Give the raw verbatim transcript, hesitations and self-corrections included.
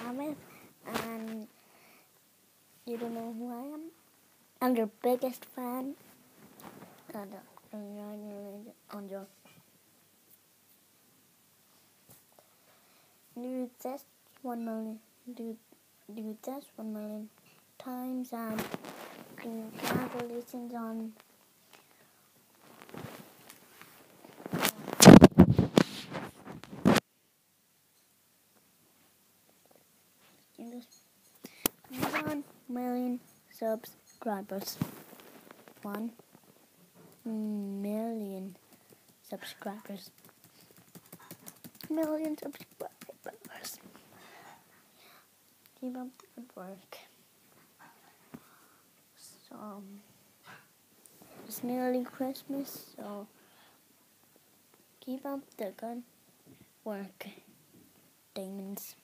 Thomas, and you don't know who I am? I'm your biggest fan. And uh, on your do this one million, do do this one million times, and congratulations on. One million subscribers. One million subscribers. Million subscribers. Keep up the good work. So it's nearly Christmas, so keep up the good work, Diamonds.